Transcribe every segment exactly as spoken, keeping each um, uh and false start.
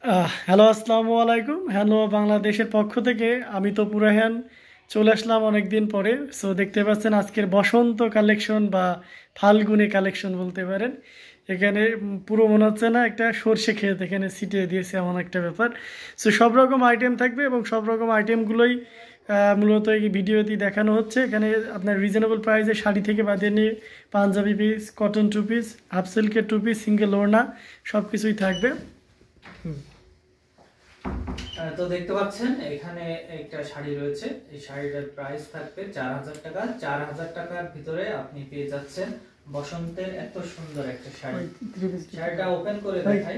আহ hello আসসালামু আলাইকুম। Handloom বাংলাদেশের পক্ষ থেকে আমি তপু রায়হান চলে আসলাম অনেক দিন পরে। সো দেখতে পাচ্ছেন আজকের বসন্ত কালেকশন বা ফাল্গুনি কালেকশন বলতে পারেন। এখানে উম, পুরো মনে হচ্ছে না একটা সর্ষে ক্ষেত এখানে ছিটিয়ে দিয়েছে, এমন একটা ব্যাপার। সো সব রকম আইটেম থাকবে এবং সব রকম আইটেমগুলোই আহ, মূলত এই ভিডিওতেই দেখানো হচ্ছে। এখানে আপনার রিজনেবল প্রাইসে শাড়ি থেকে বাদিয়ে নিয়ে panjabi piece, cotton two piece, half সিল্কের টু পিস, সিঙ্গেল ওড়না সব কিছুই থাকবে। আহ, তো দেখতে পাচ্ছেন এখানে একটা শাড়ি রয়েছে। এই শাড়িটার প্রাইস থাকবে চার হাজার টাকা। চার হাজার টাকার ভিতরে আপনি পেয়ে যাচ্ছেন বসন্তের এত সুন্দর একটা শাড়ি। শাড়িটা ওপেন করে দেখাই।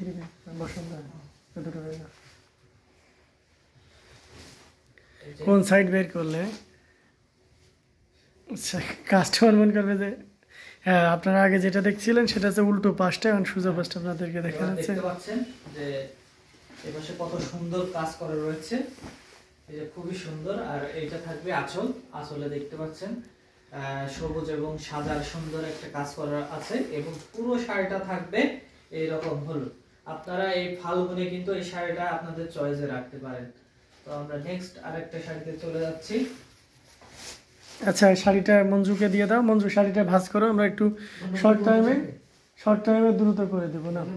কোন সাইড বের করলে আচ্ছা কাস্টমার মনে করবে যে হ্যাঁ আপনারা আগে যেটা দেখছিলেন সেটা হচ্ছে উল্টো পাশটা, এখন সোজা পাশটা আপনাদেরকে দেখা যাচ্ছে। দেখতে পাচ্ছেন যে এপাশে কত সুন্দর কাজ করা রয়েছে, এই যে খুবই সুন্দর। আর এইটা থাকবে আঁচল। আঁচলে দেখতে পাচ্ছেন আহ সবুজ এবং সাদার সুন্দর একটা কাজ করা আছে এবং পুরো শাড়িটা থাকবে এইরকম হলুদ। আপনারা এই ফাল্গুনে কিন্তু এই শাড়িটা আপনাদের চয়েসে রাখতে পারেন। তো আমরা নেক্সট আরেকটা শাড়িতে চলে যাচ্ছি। আচ্ছা শাড়িটা মঞ্জুকে দিয়ে দাও। মঞ্জু শাড়িটা ভাঁজ করো, আমরা একটু শর্ট টাইমে শর্ট টাইমে দ্রুত করে দেবো না।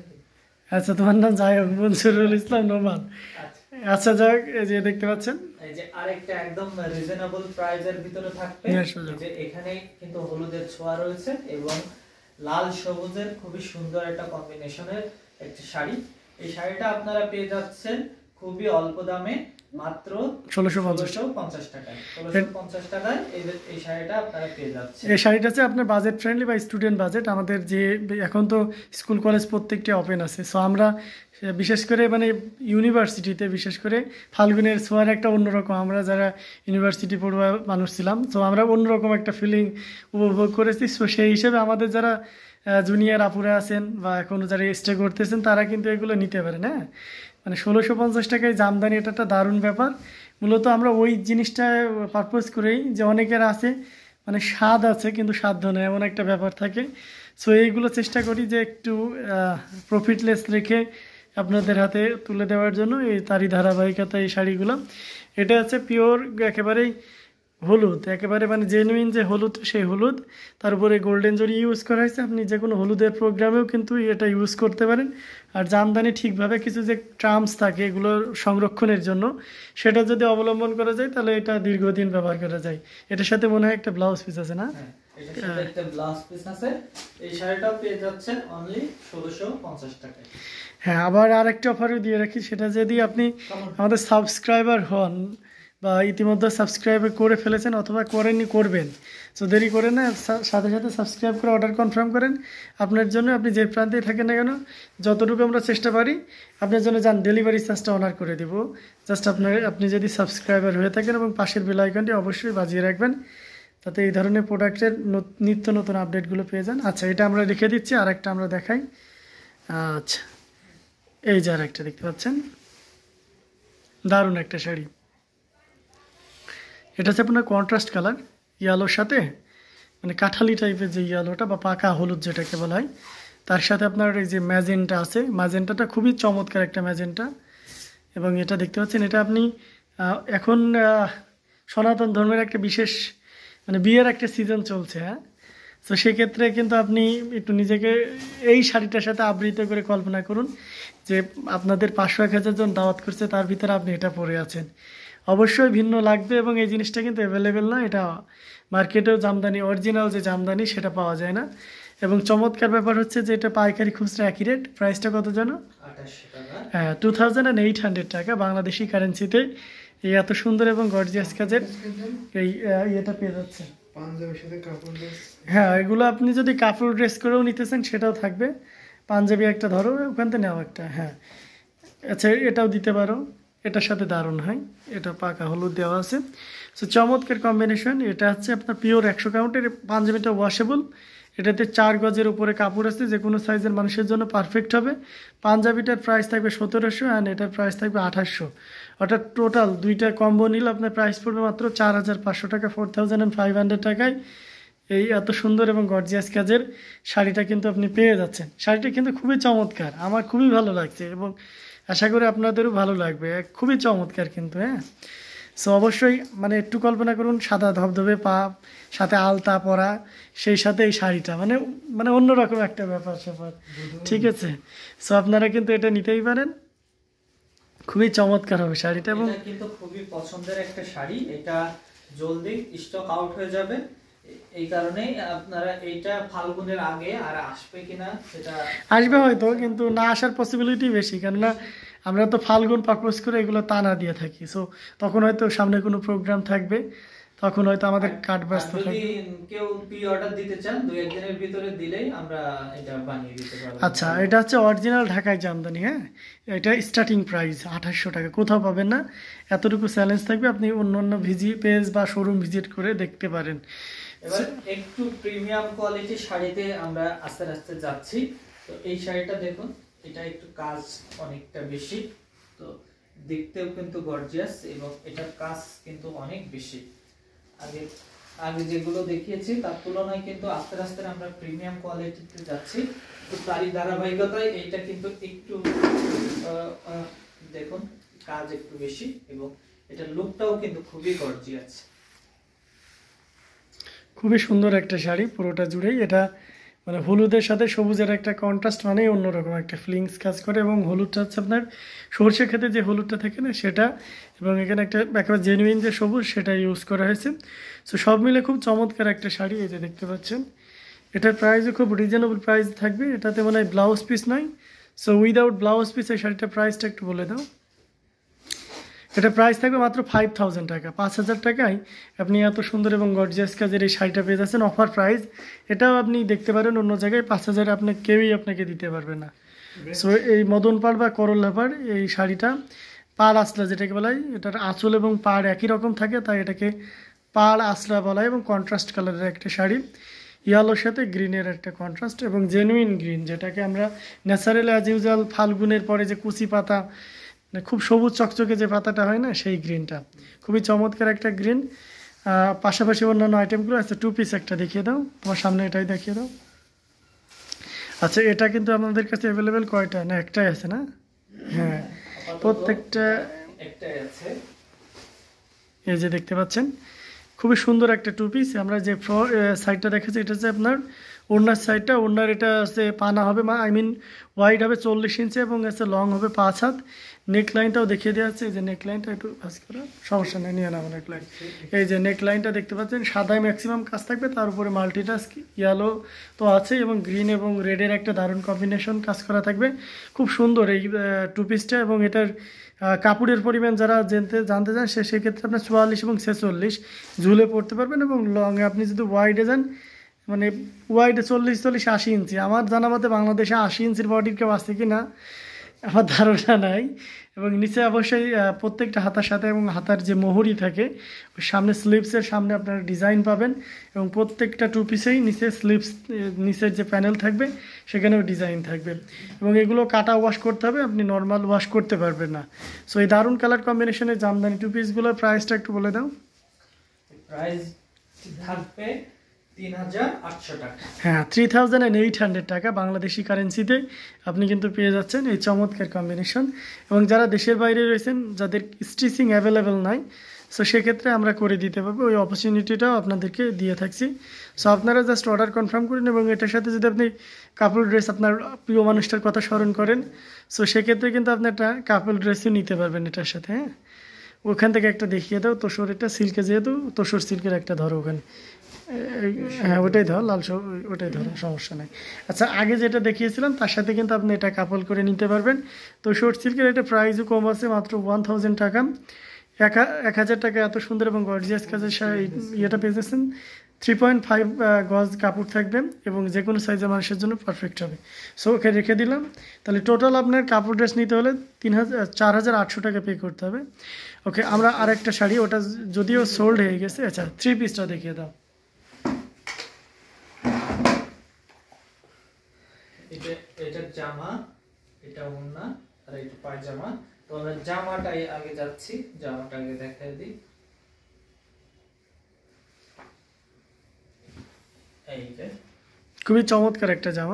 আচ্ছা তোমার নাম যাই হোক, মনসুরুল ইসলাম নোমান। আচ্ছা যাক, এই যে দেখতে পাচ্ছেন এই যে আরেকটা একদম রিজনেবল প্রাইজের ভিতরে থাকবে। যে এখানে কিন্তু হলুদের ছোঁয়া রয়েছে এবং লাল সবুজের খুবই সুন্দর একটা কম্বিনেশনের একটা শাড়ি। এই শাড়িটা আপনারা পেয়ে যাচ্ছেন খুবই অল্প দামে, মাত্র ষোলোশো পঞ্চাশ টাকায়। ষোলোশো পঞ্চাশ টাকায় এই এই শাড়িটা আপনারা পেয়ে যাচ্ছেন। এই শাড়িটা হচ্ছে আপনার বাজেট ফ্রেন্ডলি বা স্টুডেন্ট বাজেট। আমাদের যে এখন তো স্কুল কলেজ প্রত্যেকটি ওপেন আছে, সো আমরা বিশেষ করে মানে ইউনিভার্সিটিতে বিশেষ করে ফাল্গুনের ছোঁয়ার একটা অন্যরকম, আমরা যারা ইউনিভার্সিটি পড়ুয়া মানুষ ছিলাম, সো আমরা অন্যরকম একটা ফিলিং উপভোগ করেছি। সো সেই হিসেবে আমাদের যারা জুনিয়র আপুরা আছেন বা এখনও যারা স্টে করতেছেন তারা কিন্তু এগুলো নিতে পারেন। হ্যাঁ মানে ষোলোশো পঞ্চাশ টাকায় জামদানি, এটা একটা দারুণ ব্যাপার। মূলত আমরা ওই জিনিসটা পারপোজ করেই যে অনেকের আছে মানে স্বাদ আছে কিন্তু সাধ্য নেই, এমন একটা ব্যাপার থাকে। সো এইগুলো চেষ্টা করি যে একটু প্রফিটলেস রেখে আপনাদের হাতে তুলে দেওয়ার জন্য, এই তারই ধারাবাহিকতা এই শাড়িগুলো। এটা হচ্ছে পিওর একেবারেই হলুদ, একেবারে মানে জেনুইন যে হলুদ সেই হলুদ, তার উপরে গোল্ডেন জরি ইউজ করা হয়েছে। আপনি যে কোনো হলুদের প্রোগ্রামেও কিন্তু এটা ইউজ করতে পারেন। আর জামদানি ঠিকভাবে কিছু যে টার্মস থাকে এগুলো সংরক্ষণের জন্য, সেটা যদি অবলম্বন করা যায় তাহলে এটা দীর্ঘদিন ব্যবহার করা যায়। এটার সাথে মনে হয় একটা ব্লাউজ পিস আছে না? এটার সাথে একটা ব্লাউজ পিস আছে। এই শাড়িটাও পেয়ে যাচ্ছেন অনলি ষোলোশো পঞ্চাশ টাকায়। হ্যাঁ আবার আরেকটা অফারও দিয়ে রাখি, সেটা যদি আপনি আমাদের সাবস্ক্রাইবার হন বা ইতিমধ্যে সাবস্ক্রাইব করে ফেলেছেন অথবা করেননি, করবেন, সো দেরি করে না, সাথে সাথে সাবস্ক্রাইব করে অর্ডার কনফার্ম করেন। আপনার জন্য আপনি যে প্রান্তেই থাকেন না কেন, যতটুকু আমরা চেষ্টা পারি আপনার জন্য যান ডেলিভারি চার্জটা অনার করে দিব। জাস্ট আপনার আপনি যদি সাবস্ক্রাইবার হয়ে থাকেন এবং পাশের বেল আইকনটি অবশ্যই বাজিয়ে রাখবেন, তাতে এই ধরনের প্রোডাক্টের নিত্য নতুন আপডেটগুলো পেয়ে যান। আচ্ছা এটা আমরা রেখে দিচ্ছি, আর একটা আমরা দেখাই। আচ্ছা এই যে আর একটা দেখতে পাচ্ছেন, দারুণ একটা শাড়ি। এটা হচ্ছে আপনার কন্ট্রাস্ট কালার ইয়ালোর সাথে, মানে কাঠালি টাইপের যে ইয়ালোটা বা পাকা হলুদ যেটাকে বলা হয়, তার সাথে আপনার এই যে ম্যাজেন্টা আছে, ম্যাজেন্টাটা খুবই চমৎকার একটা ম্যাজেন্টা। এবং এটা দেখতে পাচ্ছেন, এটা আপনি এখন সনাতন ধর্মের একটা বিশেষ মানে বিয়ের একটা সিজন চলছে। হ্যাঁ তো সেক্ষেত্রে কিন্তু আপনি একটু নিজেকে এই শাড়িটার সাথে আবৃত করে কল্পনা করুন যে আপনাদের পাঁচশো এক হাজার জন দাওয়াত করছে, তার ভিতরে আপনি এটা পরে আছেন। অবশ্যই ভিন্ন লাগবে এবং এই জিনিসটা কিন্তু অ্যাভেলেবেল না, এটা মার্কেটেও জামদানি অরিজিনাল যে জামদানি সেটা পাওয়া যায় না। এবং চমৎকার ব্যাপার হচ্ছে যে এটা পাইকারি খুচরা একই রেট। প্রাইসটা কত জানো? হ্যাঁ two thousand and eight hundred টাকা বাংলাদেশি কারেন্সিতে। এই এত সুন্দর এবং গর্জিয়াস কাজের এই ইয়েটা পেয়ে যাচ্ছে। হ্যাঁ এগুলো আপনি যদি কাপড় ড্রেস করেও নিতেছেন সেটাও থাকবে। পাঞ্জাবি একটা ধরো ওখান থেকে নেওয়া একটা, হ্যাঁ আচ্ছা এটাও দিতে পারো, এটার সাথে দারুণ হয়। এটা পাকা হলুদ দেওয়া আছে, সো চমৎকার কম্বিনেশন। এটা হচ্ছে আপনার পিওর একশো কাউন্টের পাঞ্জাবিটা ওয়াশেবল। এটাতে চার গজের উপরে কাপড় আছে, যে কোনো সাইজের মানুষের জন্য পারফেক্ট হবে। পাঞ্জাবিটার প্রাইস থাকবে সতেরোশো অ্যান্ড এটার প্রাইস থাকবে আঠাশশো। অর্থাৎ টোটাল দুইটা কম্বো নিলে আপনার প্রাইস পড়বে মাত্র চার হাজার পাঁচশো টাকা, four thousand and five hundred টাকায় এই এত সুন্দর এবং গর্জিয়াস কাজের শাড়িটা কিন্তু আপনি পেয়ে যাচ্ছেন। শাড়িটা কিন্তু খুবই চমৎকার, আমার খুবই ভালো লাগছে এবং আশা করি আপনাদেরও ভালো লাগবে। খুবই চমৎকার কিন্তু, হ্যাঁ। সো অবশ্যই মানে একটু কল্পনা করুন, সাদা ধবধবে পা, সাথে আলতা পরা, সেই সাথে এই শাড়িটা, মানে মানে অন্যরকম একটা ব্যাপার স্যাপার, ঠিক আছে। সো আপনারা কিন্তু এটা নিতেই পারেন, খুবই চমৎকার হবে শাড়িটা। এবং এটা কিন্তু খুবই পছন্দের একটা শাড়ি, এটা জলদি স্টক আউট হয়ে যাবে, এই কারণেই আপনারা এইটা ফাল্গুনের আগে আর আসবে কিনা সেটা আসবে হয়তো, কিন্তু না আসার পসিবিলিটি বেশি, কেননা আমরা তো ফাল্গুন পারপোজ করে এগুলো টানা দিয়ে থাকি। সো তখন হয়তো সামনে কোনো প্রোগ্রাম থাকবে, তখন হয়তো আমাদের কাট ব্যস্ত যদি থাকবে। কেউ প্রি অর্ডার দিতে চান দুই একদিনের ভিতরে দিলেই আমরা এটা বানিয়ে দিতে পারবো। আচ্ছা, এটা হচ্ছে অরিজিনাল ঢাকায় জামদানি, হ্যাঁ। এটা স্টার্টিং প্রাইস আঠাশশো টাকা, কোথাও পাবেন না। এতটুকু চ্যালেঞ্জ থাকবে, আপনি অন্য অন্য ভিজি পেজ বা শোরুম ভিজিট করে দেখতে পারেন। এবার একটু প্রিমিয়াম কোয়ালিটির শাড়িতে আমরা আস্তে আস্তে যাচ্ছি। তো এই শাড়িটা দেখুন, এটা একটু কাজ অনেকটা বেশি, তো দেখতেও কিন্তু গর্জিয়াস এবং এটার কাজ কিন্তু অনেক বেশি। আগে আগে যেগুলো দেখিয়েছি তার তুলনায় কিন্তু আস্তে আস্তে আমরা প্রিমিয়াম কোয়ালিটিতে যাচ্ছি। তো তারই ধারাবাহিকতায় এইটা কিন্তু একটু দেখুন কাজ একটু বেশি এবং এটার লুকটাও কিন্তু খুবই গর্জিয়াস। খুবই সুন্দর একটা শাড়ি পুরোটা জুড়েই। এটা মানে হলুদের সাথে সবুজের একটা কন্ট্রাস্ট, মানেই অন্যরকম একটা ফিলিংস কাজ করে। এবং হলুদটা হচ্ছে আপনার সর্ষে খেতে যে হলুদটা থাকে না সেটা, এবং এখানে একটা একেবারে জেনুইন যে সবুজ সেটা ইউজ করা হয়েছে। সো সব মিলে খুব চমৎকার একটা শাড়ি, এই যে দেখতে পাচ্ছেন। এটার প্রাইসও খুব রিজনেবল প্রাইস থাকবে, এটাতে মানে ব্লাউজ পিস নয়। সো উইদাউট ব্লাউজ পিস এই শাড়িটার প্রাইসটা একটু বলে দাও। এটা প্রাইস থাকবে মাত্র ফাইভ থাউজেন্ড টাকা, পাঁচ হাজার টাকায় আপনি এত সুন্দর এবং গর্জিয়াস কাজের এই শাড়িটা পেয়ে যাচ্ছেন অফার প্রাইস। এটাও আপনি দেখতে পারেন অন্য জায়গায়, পাঁচ হাজারে আপনার কেউই আপনাকে দিতে পারবে না। সো এই মদন পাড় বা করল্লা পাড় এই শাড়িটা পাড় আসলা যেটাকে বলা হয়, এটার আঁচল এবং পাড় একই রকম থাকে, তাই এটাকে পাড় আসলা বলা হয়। এবং কন্ট্রাস্ট কালারের একটা শাড়ি, ইয়েলোর সাথে গ্রিনের একটা কন্ট্রাস্ট, এবং জেনুইন গ্রিন, যেটাকে আমরা ন্যাচারাল অ্যাজ ইউজুয়াল ফাল্গুনের পরে যে কুচি পাতা, মানে খুব সবুজ চকচকে যে পাতাটা হয় না, সেই গ্রিনটা, খুবই চমৎকার একটা গ্রিন। পাশাপাশি অন্যান্য আইটেমগুলো আছে। টু পিস একটা দেখিয়ে দাও, তোমার সামনে এটাই দেখিয়ে দাও। আচ্ছা, এটা কিন্তু আপনাদের কাছে অ্যাভেলেবেল কয়টা, না একটাই আছে না? হ্যাঁ, প্রত্যেকটা একটাই আছে। এই যে দেখতে পাচ্ছেন, খুবই সুন্দর একটা টু পিস। আমরা যে সাইডটা দেখেছি এটা হচ্ছে আপনার ওড়নার সাইডটা, ওড়নার এটা আছে পানা হবে, আই মিন ওয়াইড হবে চল্লিশ ইঞ্চি এবং আছে লং হবে পাঁচ হাত। নেক লাইনটাও দেখিয়ে দেওয়া আছে, এই যে নেক লাইনটা একটু ভাজ করা, সমস্যা নেই, নিয়ে নেবো নেক লাইন। এই যে নেক লাইনটা দেখতে পাচ্ছেন, সাদায় ম্যাক্সিমাম কাজ থাকবে, তার উপরে মাল্টিটাস্ক ইয়েলো তো আছে এবং গ্রিন এবং রেডের একটা দারুণ কম্বিনেশন কাজ করা থাকবে। খুব সুন্দর এই টু পিসটা। এবং এটার কাপড়ের পরিমাণ যারা জানতে জানতে চান সে সেক্ষেত্রে আপনার চুয়াল্লিশ এবং ছেচল্লিশ ঝুলে পড়তে পারবেন। এবং লংয়ে আপনি যদি ওয়াইডে যান, মানে ওয়াইডে চল্লিশ চল্লিশ আশি ইঞ্চি, আমার জানা মতে বাংলাদেশে আশি ইঞ্চির বডির কেউ আছে কি না আমার ধারণা নাই। এবং নিচে অবশ্যই প্রত্যেকটা হাতার সাথে এবং হাতার যে মোহরি থাকে ওই সামনে স্লিভসের সামনে আপনারা ডিজাইন পাবেন। এবং প্রত্যেকটা টু পিসেই নিচে স্লিভস নিচের যে প্যানেল থাকবে সেখানেও ডিজাইন থাকবে। এবং এগুলো কাটা ওয়াশ করতে হবে, আপনি নর্মাল ওয়াশ করতে পারবেন না। সো এই দারুণ কালার কম্বিনেশনের জামদানি টু পিসগুলোর প্রাইসটা একটু বলে দাও। প্রাইস থাকবে তিন হাজার আটশো টাকা। হ্যাঁ, three thousand and eight hundred টাকা বাংলাদেশি কারেন্সিতে আপনি কিন্তু পেয়ে যাচ্ছেন এই চমৎকার কম্বিনেশন। এবং যারা দেশের বাইরে রয়েছেন, যাদের স্টিচিং অ্যাভেলেবেল নাই, সো সেক্ষেত্রে আমরা করে দিতে পারবো, ওই অপরচুনিটিটাও আপনাদেরকে দিয়ে থাকছি। সো আপনারা জাস্ট অর্ডার কনফার্ম করুন। এবং এটার সাথে যদি আপনি কাপল ড্রেস, আপনার প্রিয় মানুষটার কথা স্মরণ করেন, সো সেক্ষেত্রে কিন্তু আপনি একটা কাপল ড্রেসও নিতে পারবেন এটার সাথে। হ্যাঁ, ওখান থেকে একটা দেখিয়ে দাও, তোষর এটা সিল্কে, যেহেতু তোষর সিল্কের একটা ধরো ওখানে, হ্যাঁ ওটাই ধরো, লাল ওটাই ধরো, সমস্যা নেই। আচ্ছা, আগে যেটা দেখিয়েছিলাম তার সাথে কিন্তু আপনি এটা কাপল করে নিতে পারবেন। তো শর্ট সিল্কের এটা প্রাইসও কম আছে, মাত্র ওয়ান থাউজেন্ড টাকা, এক এক হাজার টাকা এত সুন্দর এবং গর্জিয়াস কাজের ইয়েটা পেয়ে যাচ্ছেন। থ্রি পয়েন্ট ফাইভ গজ কাপড় থাকবে এবং যে কোনো সাইজের মানুষের জন্য পারফেক্ট হবে। সো ওকে রেখে দিলাম। তাহলে টোটাল আপনার কাপড় ড্রেস নিতে হলে তিন হাজার চার হাজার আটশো টাকা পে করতে হবে। ওকে, আমরা আরেকটা শাড়ি, ওটা যদিও সোল্ড হয়ে গেছে। আচ্ছা, থ্রি পিসটা দেখিয়ে দাও। এটা এটা জামা, এটা ওড়না, আর এটা পায়জামা। তো আমরা জামাটাই আগে যাচ্ছি, জামাটা আগে দেখাই দিই। এই যে খুবই চমৎকার একটা জামা।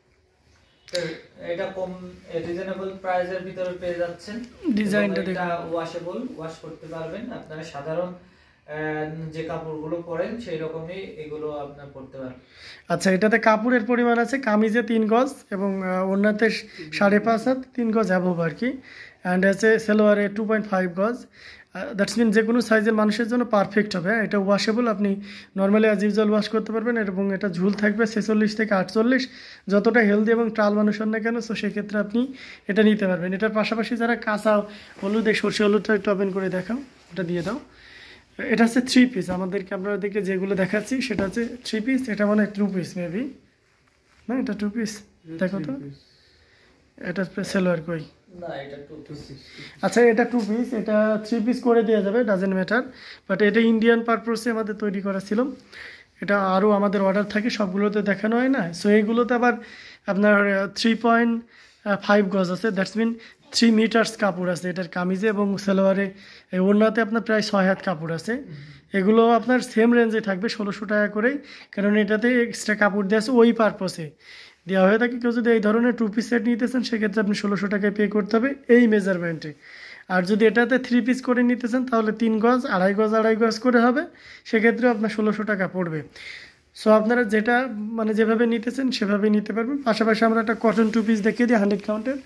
এটা কম রিজনেবল প্রাইসের ভিতরে পেয়ে যাচ্ছেন। ডিজাইনটা দেখুন, এটা ওয়াশেবল, ওয়াশ করতে পারবেন। আপনারা সাধারণ যে কাপড়গুলো পরেন সেই রকমই এগুলো আপনারা পরতে পারেন। আচ্ছা, এটাতে কাপড়ের পরিমাণ আছে কামিজে তিন গজ এবং ওড়নাতে সাড়ে পাঁচ হাত, তিন গজ অ্যাবভ আর কি। অ্যান্ড আছে সেলোয়ারে টু পয়েন্ট ফাইভ গজ। দ্যাটস মিন যে কোনো সাইজের মানুষের জন্য পারফেক্ট হবে। এটা ওয়াশেবল, আপনি নর্মালি অ্যাজ ইউজুয়াল ওয়াশ করতে পারবেন এবং এটা ঝুল থাকবে ছেচল্লিশ থেকে আটচল্লিশ, যতটা হেলদি এবং ট্রাল মানুষ হন না কেন, সো সেক্ষেত্রে আপনি এটা নিতে পারবেন। এটার পাশাপাশি যারা কাঁচা হলুদ, এই সর্ষে হলুদটা একটু ওপেন করে দেখাও, এটা দিয়ে দাও। এটা হচ্ছে থ্রি পিস, আমাদেরকে আপনাদেরকে যেগুলো দেখাচ্ছি সেটা হচ্ছে থ্রি পিস। এটা মানে টু পিস মেবি না, এটা টু পিস দেখো তো, এটা সেলোয়ার কই না, এটা টু পিস। আচ্ছা, এটা টু পিস, এটা থ্রি পিস করে দেওয়া যাবে, ডাজেন্ট ম্যাটার। বাট এটা ইন্ডিয়ান পারপাসে আমাদের তৈরি করা ছিল। এটা আরও আমাদের অর্ডার থাকে, সবগুলোতে দেখানো হয় না। সো এইগুলোতে আবার আপনার থ্রি পয়েন্ট ফাইভ গজ আছে, দ্যাটস মিন থ্রি মিটার্স কাপড় আছে এটার কামিজে এবং সালোয়ারে। এই ওড়নাতে আপনার প্রায় ছয় হাত কাপড় আছে। এগুলো আপনার সেম রেঞ্জে থাকবে ষোলোশো টাকা করেই, কারণ এটাতে এক্সট্রা কাপড় দেওয়া আছে ওই পারপাসে দেওয়া হয়ে থাকে। কেউ যদি এই ধরনের টু পিস সেট নিতেছেন সেক্ষেত্রে আপনি ষোলোশো টাকায় পে করতে হবে এই মেজারমেন্টে। আর যদি এটাতে থ্রি পিস করে নিতেছেন তাহলে তিন গজ, আড়াই গজ আড়াই গজ করে হবে, সেক্ষেত্রে আপনার ষোলোশো টাকা পড়বে। সো আপনারা যেটা মানে যেভাবে নিতেছেন সেভাবেই নিতে পারবেন। পাশাপাশি আমরা একটা কটন টু পিস দেখিয়ে দিই হান্ড্রেড কাউন্টের।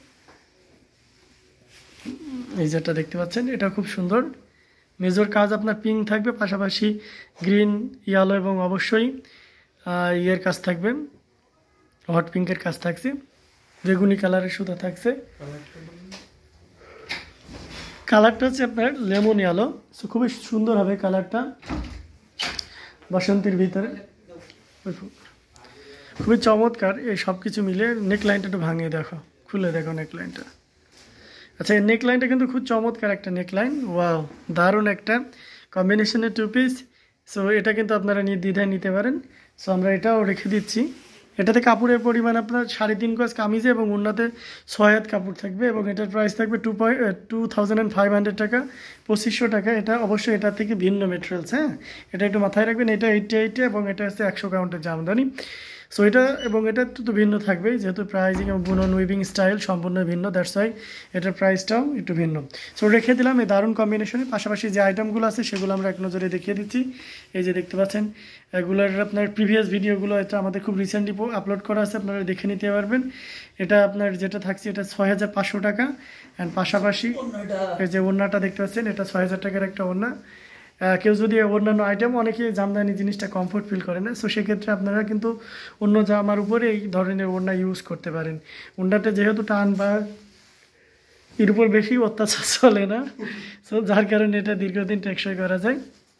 এই যেটা দেখতে পাচ্ছেন এটা খুব সুন্দর, মেজর কাজ আপনার পিঙ্ক থাকবে, পাশাপাশি গ্রিন, ইয়েলো এবং অবশ্যই ইয়ের কাজ থাকবে, হট পিঙ্কের কাজ থাকছে, বেগুনি কালারের সুতা থাকছে। কালারটা হচ্ছে আপনার লেমন ইয়েলো, সো খুবই সুন্দর হবে কালারটা বাসন্তীর ভিতরে, খুবই চমৎকার। এই সব কিছু মিলে নেকলাইনটা একটু ভাঙিয়ে দেখো, খুলে দেখো নেকলাইনটা। আচ্ছা, এই নেকলাইনটা কিন্তু খুব চমৎকার একটা নেকলাইন, ওয়াও, দারুণ একটা কম্বিনেশনের টু পিস। সো এটা কিন্তু আপনারা নির্দ্বিধায় নিতে পারেন। সো আমরা এটাও রেখে দিচ্ছি। এটাতে কাপড়ের পরিমাণ আপনার সাড়ে তিন গজ কামিজে এবং ওড়নাতে ছয় হাত কাপড় থাকবে এবং এটার প্রাইস থাকবে two point two thousand and five hundred টাকা, পঁচিশশো টাকা। এটা অবশ্যই এটার থেকে ভিন্ন মেটেরিয়ালস, হ্যাঁ, এটা একটু মাথায় রাখবেন। এটা এইটটি এইটে এবং এটা হচ্ছে একশো কাউন্টের জামদানি। সো এটা এবং এটা একটু তো ভিন্ন থাকবেই, যেহেতু প্রাইজিং এবং বুনন উইভিং স্টাইল সম্পূর্ণ ভিন্ন, দ্যাটস ওয়াই এটার প্রাইসটাও একটু ভিন্ন। সো রেখে দিলাম এই দারুণ কম্বিনেশনে। পাশাপাশি যে আইটেমগুলো আছে সেগুলো আমরা এক নজরে দেখিয়ে দিচ্ছি। এই যে দেখতে পাচ্ছেন এগুলোর আপনার প্রিভিয়াস ভিডিওগুলো, এটা আমাদের খুব রিসেন্টলি আপলোড করা আছে, আপনারা দেখে নিতে পারবেন। এটা আপনার যেটা থাকছে এটা ছয় হাজার পাঁচশো টাকা। অ্যান্ড পাশাপাশি এই যে ওড়নাটা দেখতে পাচ্ছেন এটা ছয় হাজার টাকার একটা ওড়না। কেউ যদি অন্যান্য আইটেম, অনেকে জামদানি জিনিসটা কমফোর্ট ফিল করে না, সো সেক্ষেত্রে আপনারা কিন্তু অন্য জামার উপরে এই ধরনের ওড়না ইউজ করতে পারেন। ওড়নাটা যেহেতু টান বা এর উপর বেশি অত্যাচার চলে না, সো যার কারণে এটা দীর্ঘদিন টেকসই করা যায়।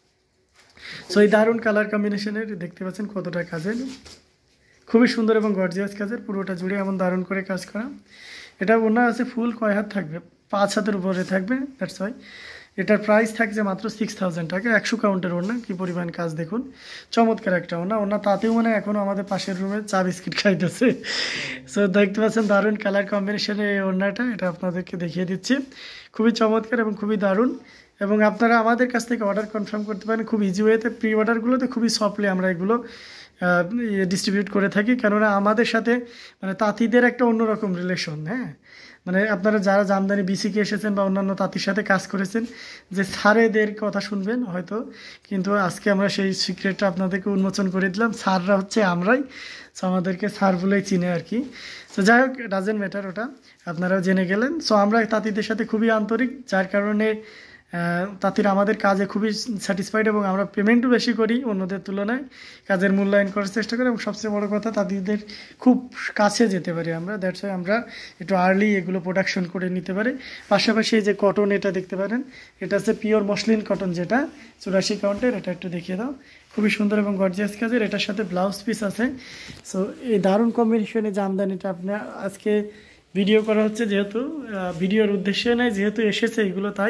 সো এই দারুণ কালার কম্বিনেশনের দেখতে পাচ্ছেন কতটা কাজের, খুবই সুন্দর এবং গর্জিয়াস কাজের, পুরোটা জুড়ে এমন দারুণ করে কাজ করা। এটা ওড়না আছে ফুল কয় হাত থাকবে, পাঁচ হাতের উপরে থাকবে, দ্যাটস ওয়াই এটার প্রাইস থাকছে মাত্র সিক্স থাউজেন্ড টাকা। একশো কাউন্টের ওড়না, কী পরিমাণ কাজ দেখুন, চমৎকার একটা ওড়না। ওড়না তাতেও মানে এখনও আমাদের পাশের রুমে চা বিস্কিট খাইতেছে। সো দেখতে পাচ্ছেন দারুণ কালার কম্বিনেশনের এই ওড়নাটা, এটা আপনাদেরকে দেখিয়ে দিচ্ছি, খুবই চমৎকার এবং খুবই দারুণ। এবং আপনারা আমাদের কাছ থেকে অর্ডার কনফার্ম করতে পারেন খুব ইজি ওয়েতে। প্রি অর্ডারগুলোতে খুবই সফটলি আমরা এগুলো ডিস্ট্রিবিউট করে থাকি, কেননা আমাদের সাথে মানে তাঁতিদের একটা অন্যরকম রিলেশন, হ্যাঁ, মানে আপনারা যারা জামদানি বিসিকে এসেছেন বা অন্যান্য তাঁতির সাথে কাজ করেছেন, যে স্যারেদের কথা শুনবেন হয়তো, কিন্তু আজকে আমরা সেই সিক্রেটটা আপনাদেরকে উন্মোচন করে দিলাম। স্যাররা হচ্ছে আমরাই, সো আমাদেরকে স্যার বলেই চিনে আর কি। সো যাই হোক, ডাজেন্ট ম্যাটার, ওটা আপনারাও জেনে গেলেন। সো আমরা তাঁতিদের সাথে খুবই আন্তরিক, যার কারণে তাঁতিরা আমাদের কাজে খুবই স্যাটিসফাইড এবং আমরা পেমেন্টও বেশি করি অন্যদের তুলনায়, কাজের মূল্যায়ন করার চেষ্টা করি এবং সবচেয়ে বড় কথা তাঁতিদের খুব কাছে যেতে পারি আমরা, দ্যাটস ওয়াই আমরা একটু আর্লি এগুলো প্রোডাকশন করে নিতে পারি। পাশাপাশি এই যে কটন এটা দেখতে পারেন, এটা হচ্ছে পিওর মসলিন কটন, যেটা চুরাশি কাউন্টের, এটা একটু দেখিয়ে দাও, খুবই সুন্দর এবং গর্জিয়াস কাজের। এটার সাথে ব্লাউজ পিস আছে। সো এই দারুণ কম্বিনেশনে জামদানিটা আপনি আজকে ভিডিও করা হচ্ছে, যেহেতু ভিডিওর উদ্দেশ্যে নেই, যেহেতু এসেছে এগুলো, তাই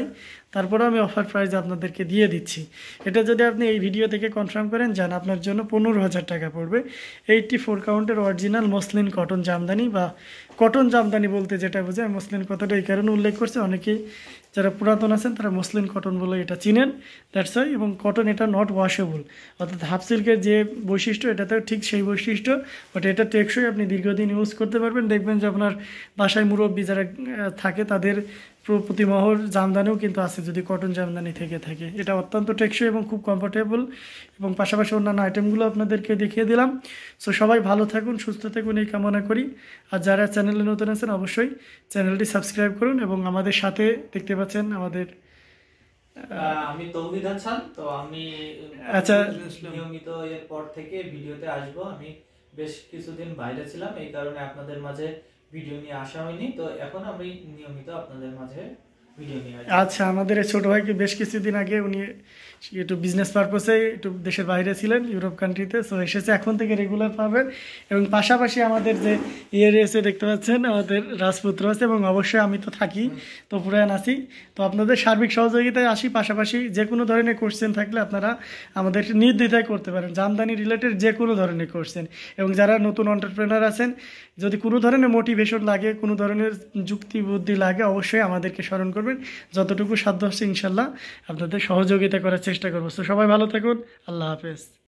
তারপরেও আমি অফার প্রাইস আপনাদেরকে দিয়ে দিচ্ছি। এটা যদি আপনি এই ভিডিও থেকে কনফার্ম করেন যান, আপনার জন্য পনেরো হাজার টাকা পড়বে। এইটটি ফোর কাউন্টের অরিজিনাল মসলিন কটন জামদানি, বা কটন জামদানি বলতে যেটা বোঝায়, মসলিন কথাটা এই কারণে উল্লেখ করছে, অনেকেই যারা পুরাতন আছেন তারা মসলিন কটন বলে এটা চিনেন, দ্যাটস ওয়াই। এবং কটন এটা নট ওয়াশেবল, অর্থাৎ হাফ সিল্কের যে বৈশিষ্ট্য এটাতেও ঠিক সেই বৈশিষ্ট্য, বাট এটা টেকসই, আপনি দীর্ঘদিন ইউজ করতে পারবেন। দেখবেন যে আপনার বাসায় মুরব্বী যারা থাকে তাদের প্রতিমহর জামদানিও কিন্তু আছে যদি কটন জামদানি থেকে থাকে। এটা অত্যন্ত টেকসই এবং খুব কমফোর্টেবল, এবং পাশাপাশি অন্যান্য আইটেমগুলো আপনাদেরকে দেখিয়ে দিলাম। সো সবাই ভালো থাকুন, সুস্থ থাকুন এই কামনা করি। আর যারা চ্যানেলে নতুন আছেন অবশ্যই চ্যানেলটি সাবস্ক্রাইব করুন, এবং আমাদের সাথে দেখতে পাচ্ছেন আমাদের আমি তৌহিদ হাসান। তো আমি আচ্ছা নিয়মিত এর পর থেকে ভিডিওতে আসব। আমি বেশ কিছুদিন বাইরে ছিলাম, এই কারণে আপনাদের মাঝে ভিডিও নিয়ে আসা হয়নি। তো এখন আমি নিয়মিত আপনাদের মাঝে ভিডিও নিয়ে আসব। আচ্ছা, আমাদের এই ছোটো ভাইকে বেশ কিছুদিন আগে উনি একটু বিজনেস পারপাসে একটু দেশের বাইরে ছিলেন, ইউরোপ কান্ট্রিতে, সো এসেছে, এখন থেকে রেগুলার পাবেন। এবং পাশাপাশি আমাদের যে ইয়ে রয়েছে দেখতে পাচ্ছেন, আমাদের রাজপুত্র আছে, এবং অবশ্যই আমি তো থাকি, তো পুরান আছি। তো আপনাদের সার্বিক সহযোগিতায় আসি। পাশাপাশি যে কোনো ধরনের কোশ্চেন থাকলে আপনারা আমাদের নির্দ্বিধায় করতে পারেন, জামদানি রিলেটেড যে কোনো ধরনের কোশ্চেন। এবং যারা নতুন এন্টারপ্রেনার আছেন, যদি কোনো ধরনের মোটিভেশন লাগে, কোনো ধরনের যুক্তি বুদ্ধি লাগে, অবশ্যই আমাদেরকে স্মরণ করবেন। যতটুকু সাধ্য হচ্ছে ইনশাল্লাহ আপনাদের সহযোগিতা করার চেষ্টা করবো। তো সবাই ভালো থাকুন, আল্লাহ হাফেজ।